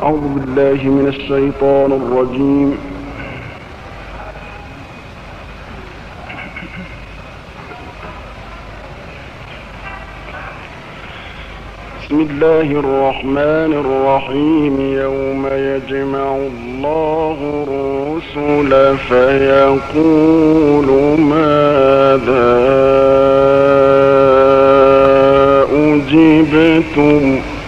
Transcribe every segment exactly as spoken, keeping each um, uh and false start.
أعوذ بالله من الشيطان الرجيم. بسم الله الرحمن الرحيم. يوم يجمع الله الرسل فيقول ماذا أجبتم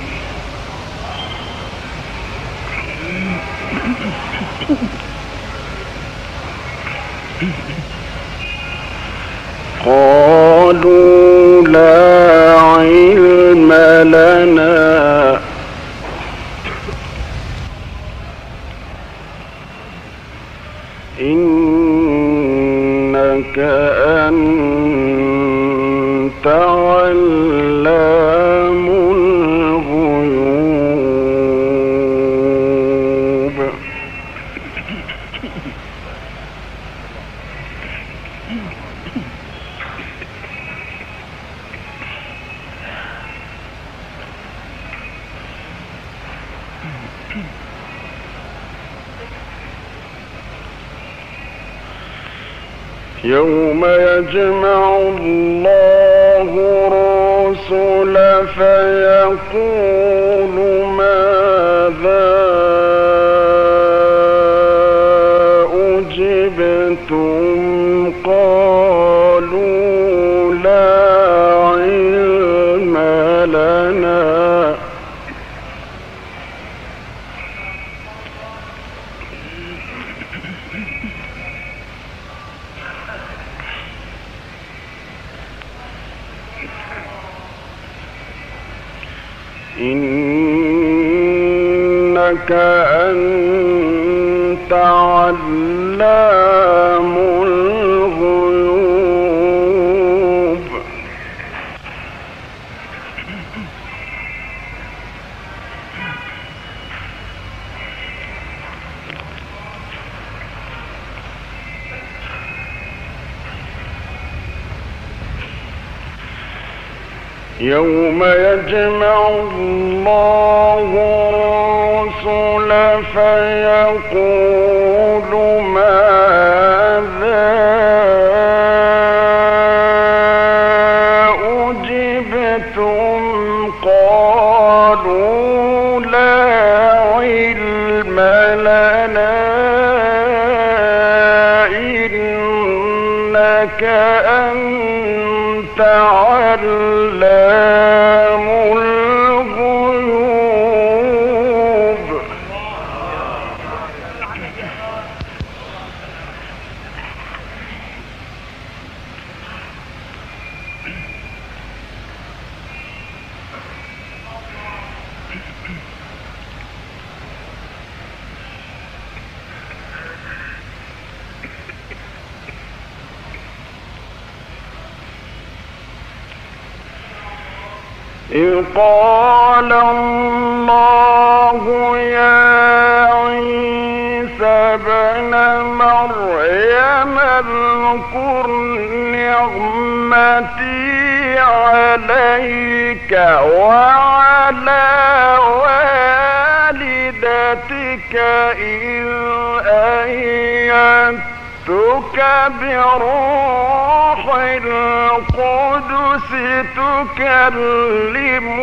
قالوا لا علم لنا إنك أنت علام الغيوب. يوم يجمع الله الرسل فيقول ماذا أجبتم قالوا لا علم لنا إنك أنت علام الغيوب. يوم يجمع الله الرسل فيقول ماذا أجبتم قالوا لا علم لنا إنك أنت علام الغيوب. إذ قال الله يا عيسى ابن مريم اذكر نعمتي عليك وعلى والدتك إذ أيدتك بروح القدس تكلم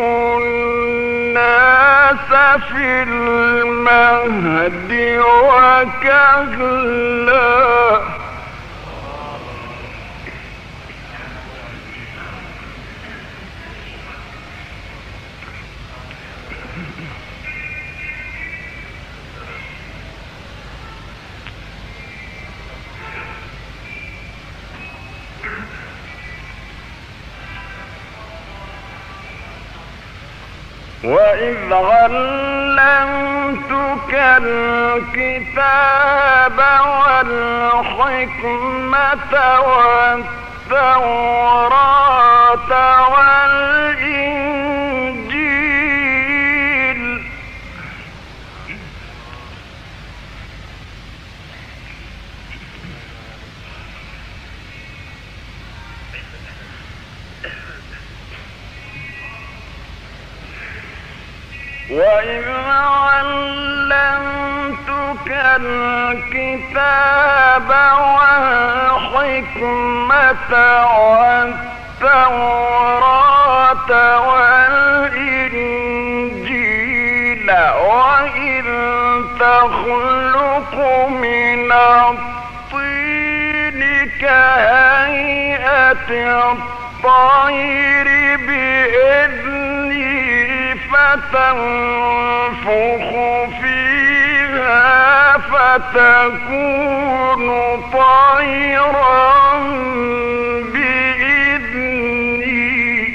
الناس في المهد وكهلا. وإذ علمتك الكتاب والحكمة والتوراة والإنجيل وإذ علمتك الكتاب والحكمة والتوراة والإنجيل وإذ تخلق من الطين كهيئة الطير بإذني فتنفخ فيها فتكون طيرا بإذني.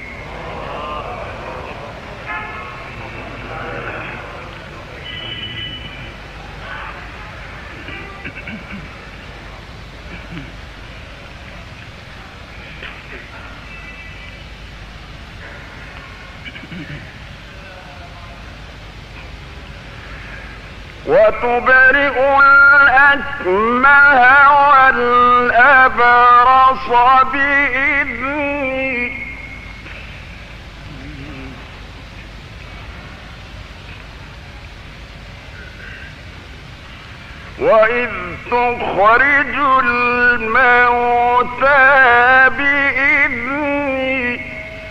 وتبرئ الأكمه والأبرص بإذني وإذ تخرج الموتى بإذني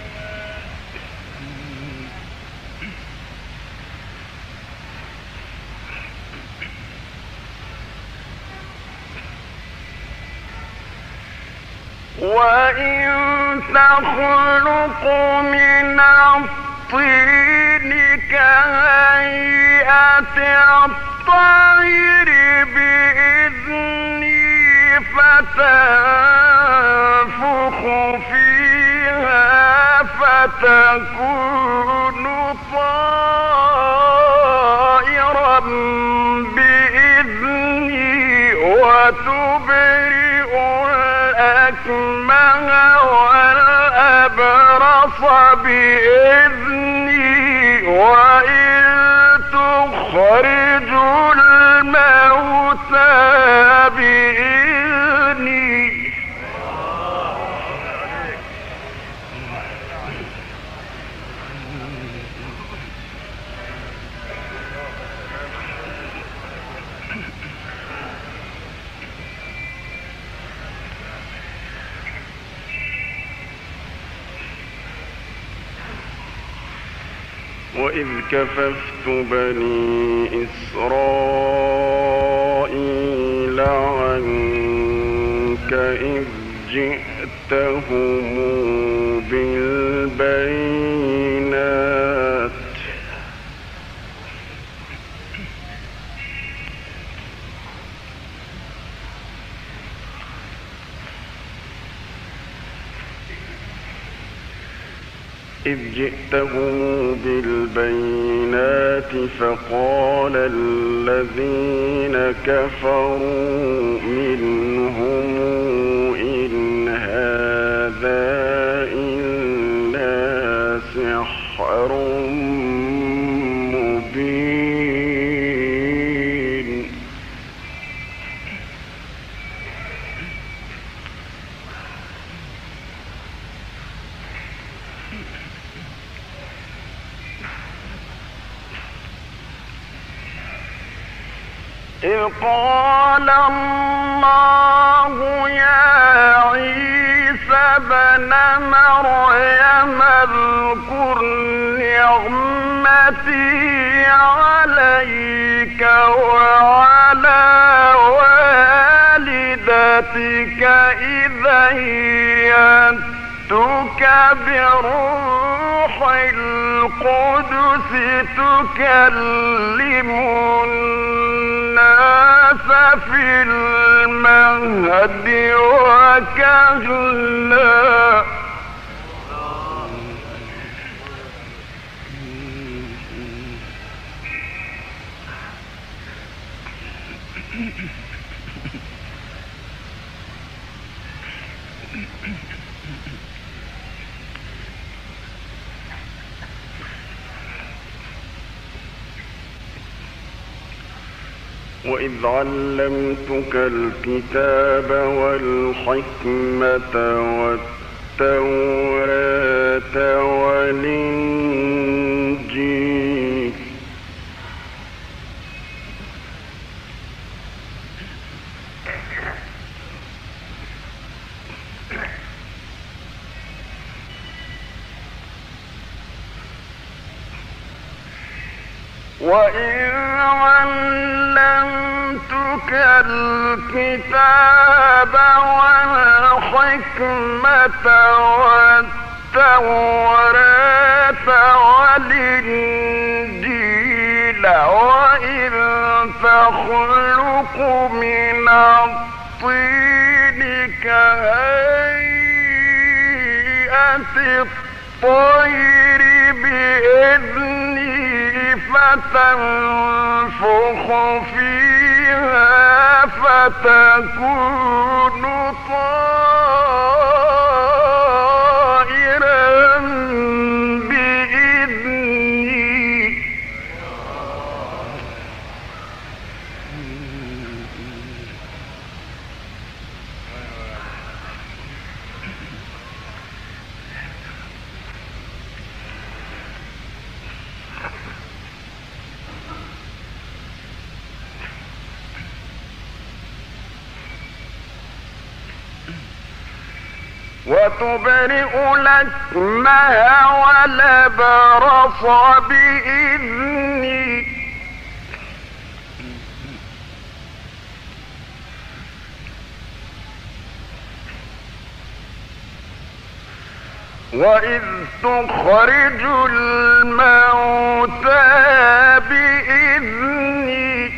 وإن تخلق من الطين كهيئة الطير بإذني فتنفخ فيها فتكون طائرا بإذني وتبرئ الأكمه والأبرص بإذني وإن تخرج الموتى بإذني وإذ كففت بني إسرائيل عنك إذ جئتهم بالبينات إذ جئتهم بالبينات فقال الذين كفروا منهم إن هذا إلا سحر مبين. إذ قال الله يا عيسى ابن مريم اذكر نعمتي عليك وعلى والدتك إذا أيدتك بروح القدس تكلم الناس في المهد وكهلا. وإذ علمتك الكتاب والحكمة والتوراة والإنجيل وإذ علمتك الكتاب والحكمة والتوراة والإنجيل وإذ تخلق من الطين كهيئة الطير بإذني فتنفخ فيها فتكون طائرا بإذني. وتبرئ الأكمه والأبرص بإذني وإذ تخرج الموتى بإذني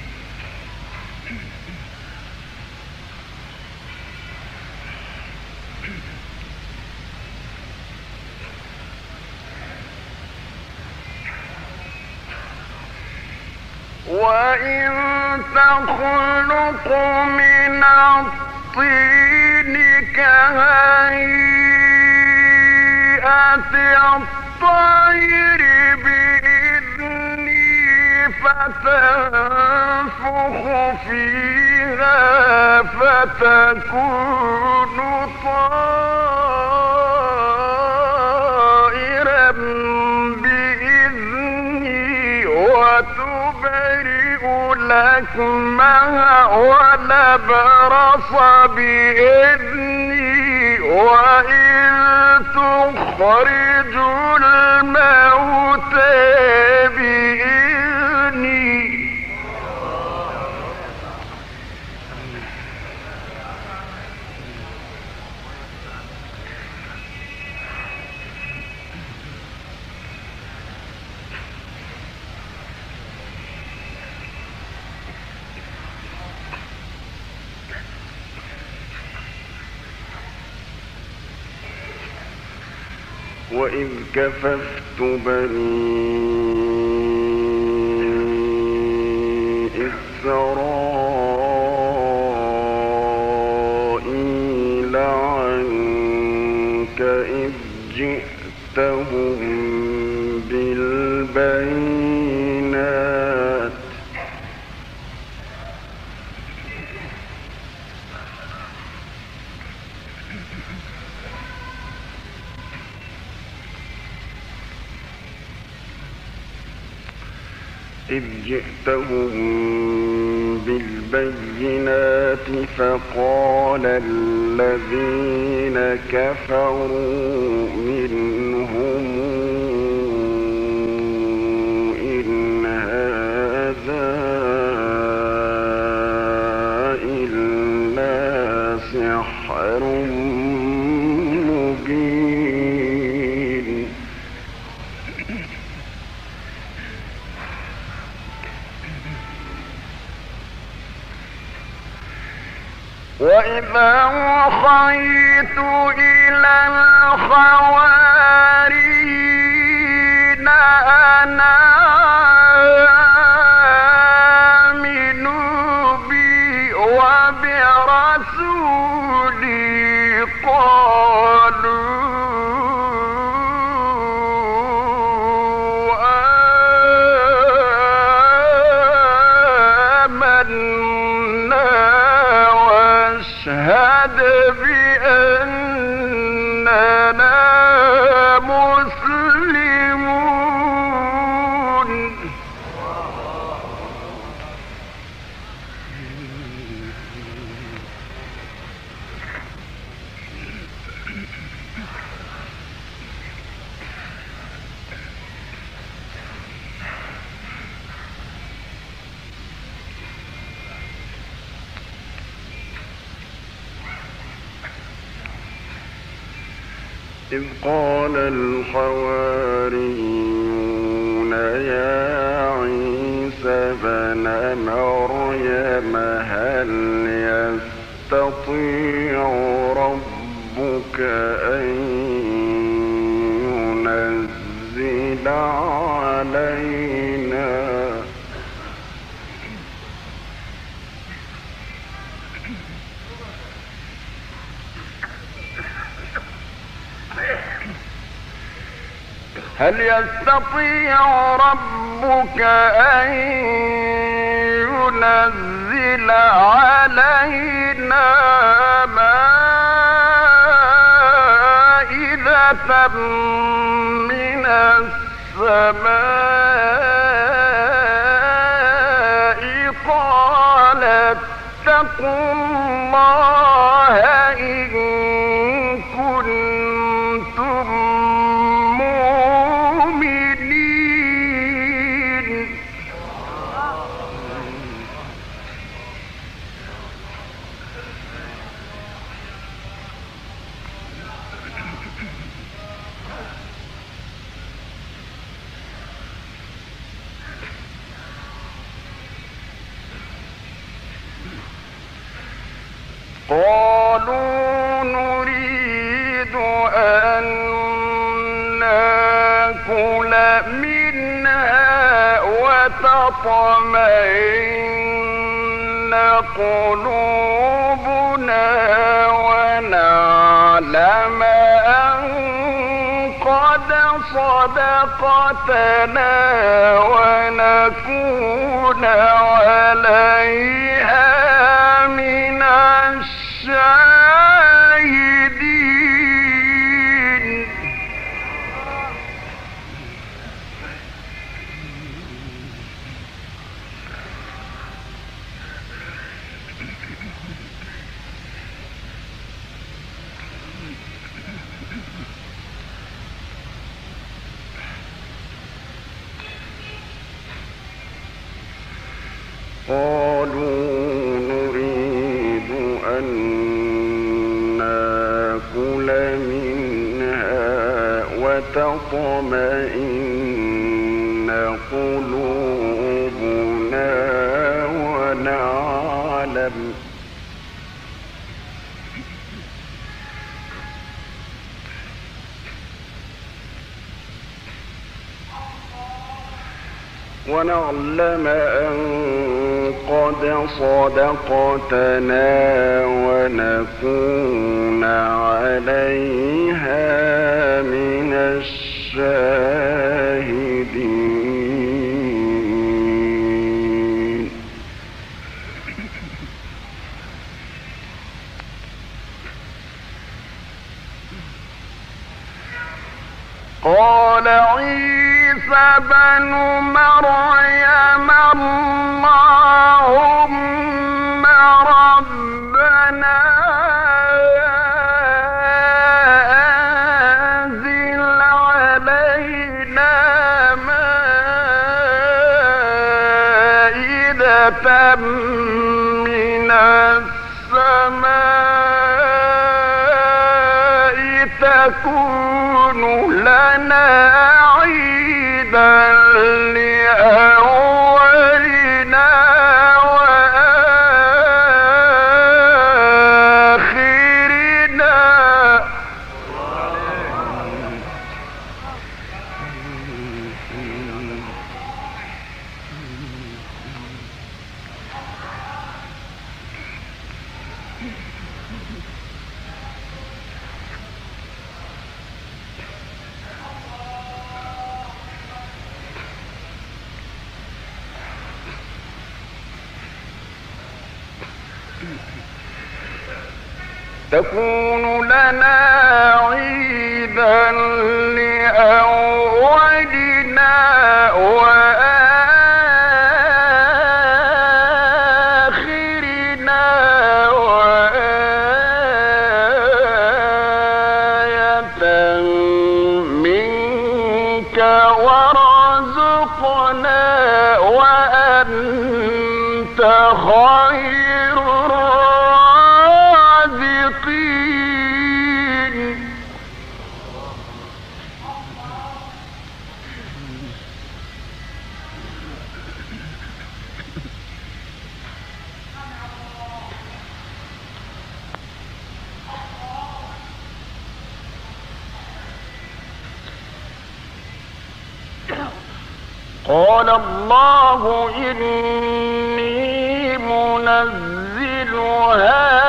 وإن تخلق من الطين كهيئة الطير بإذني فتنفخ فيها فتكون طائرا بإذني وتبرئ الأكمه والأبرص بإذني وإذ تخرج الموتى بإذني. وإذ كففت بني إسرائيل عنك إذ جئتهم بالبينات إذ جئتهم بالبينات فقال الذين كفروا منهم إن هذا إلا سحر مبين. وإذا أوحيت إلى الحواريين أن آمنوا بي وبرسولي قالوا آمنا واشهد بأننا إذ قال الحواريون يا عيسى ابن مريم هل يستطيع ربك أن ينزل علينا هل يستطيع ربك أن ينزل علينا مائدة من السماء قال اتقوا الله إن كنتم قالوا نريد أن نأكل منها وتطمئن قلوبنا ونعلم أن قد صدقتنا ونكون عليها من الشاهدين. قالوا نريد أن نأكل منها وتطمئن قلوبنا ونعلم ونعلم أن قد صدقتنا ونكون عليها من الشاهدين. قال عيسى بن مريم اللهم ربنا أنزل علينا مائدة من السماء تكون لنا عيدا لأولنا وآخرنا تكون لنا عيدا لأولنا وآخرنا وآية منك وارزقنا وأنت خير الرازقين. قال الله إني منزلها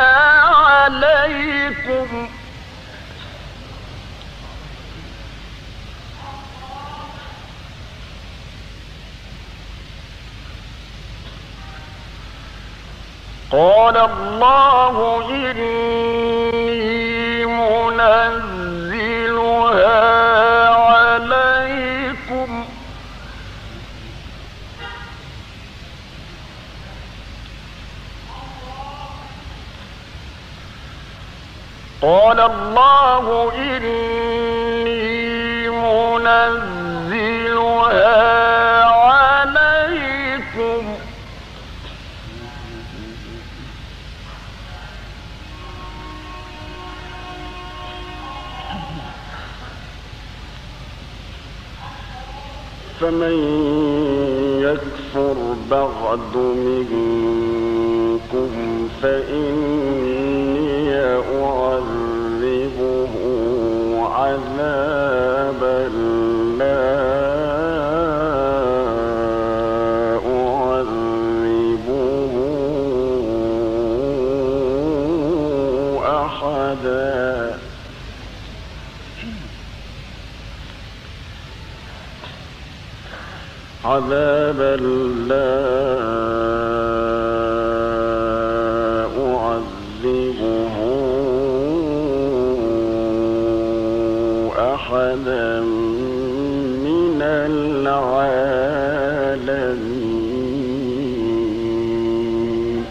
عليكم قال الله إني منزلها عليكم قال الله إني منزلها عليكم فمن يكفر بعد منكم فإني أعذبه عذابا لا أعذبه أحدا عذابا لا أعذبه أحدا من العالمين.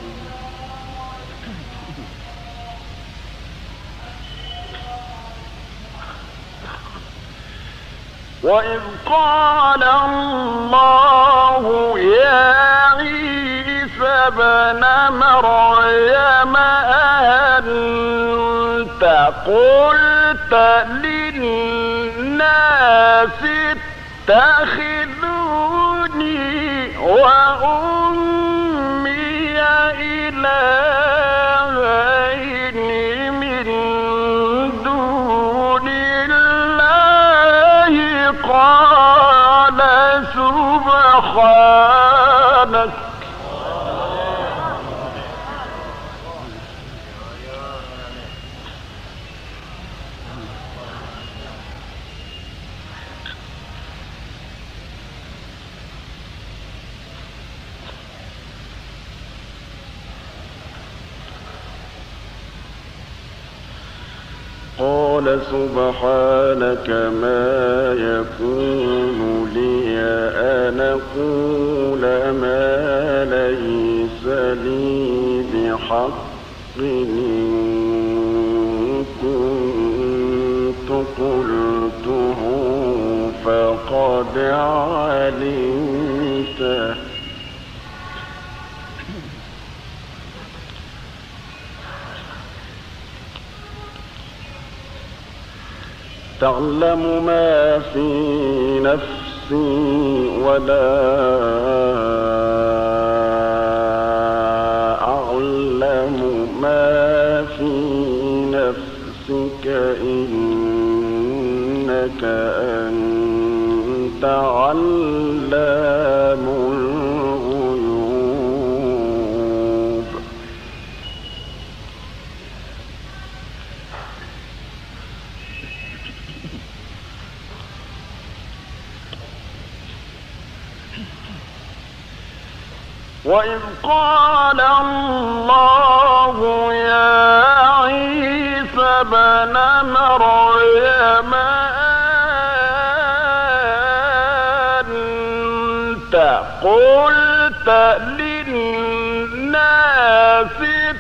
وإذ قال الله يا عيسى ابن مريم أأنت قلت للناس اتخذوني وأمي إلهين من دون الله قال سبحانك قال سبحانك ما يكون لي أن أقول ما ليس لي بحق إن كنت قلته فقد علمته تعلم ما في نفسي ولا أعلم ما في نفسك إنك أنت علام الغيوب. وإذ قال الله يا عيسى ابن مريم أنت قلت للناس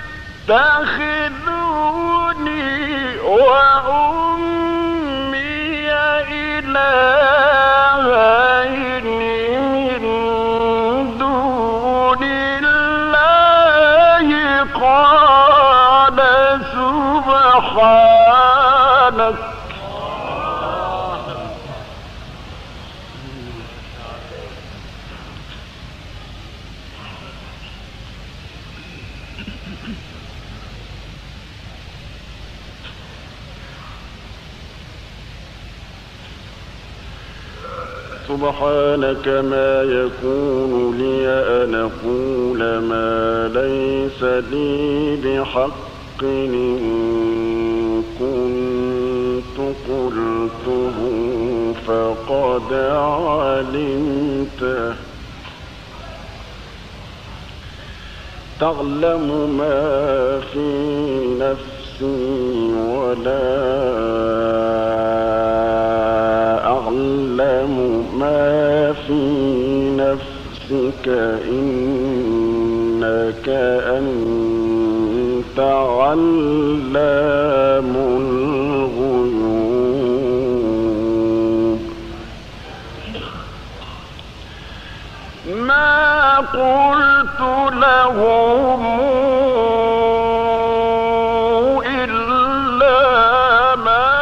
اتخذوني وأمي إلهين من دون الله قال سبحانك سبحانك ما يكون لي أن أقول ما ليس لي بحق إن كنت قلته فقد علمته تعلم ما في نفسي ولا أعلم ما في نفسك إنك أنت علام الغيوب ما قلت لهم إلا ما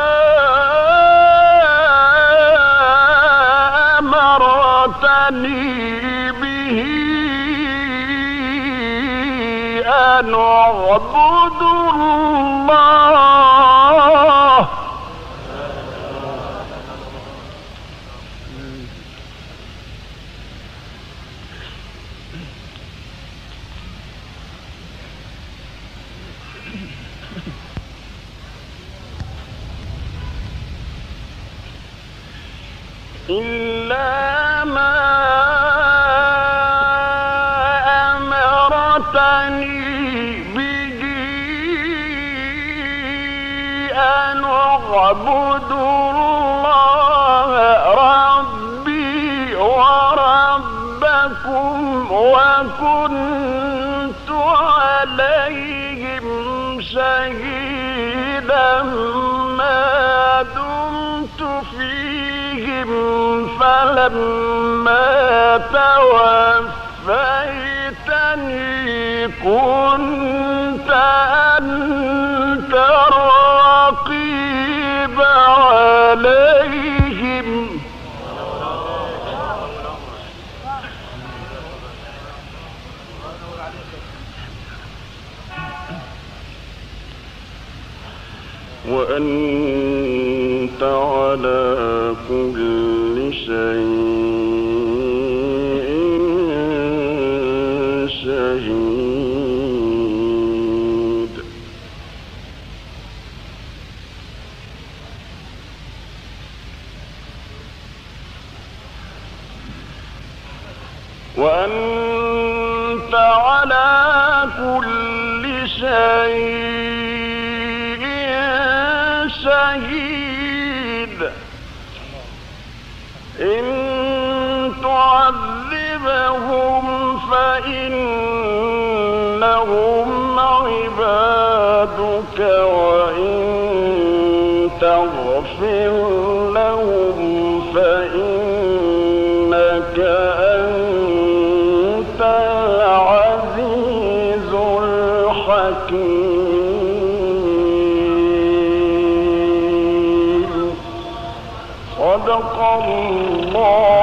أمرتني به أن أعبد الله إلا ما أمرتني به أن أعبد الله ربي وربكم وكنت عليهم شهيدا ما دمت فيهم فلما توفيتني كنت أنت الرقيب عليهم وأنت على كل شيء شهيد وأنت على كل شيء شهيد إن تعذبهم فإنهم عبادك وإن تغفر لهم فإنك أنت العزيز الحكيم صدق الله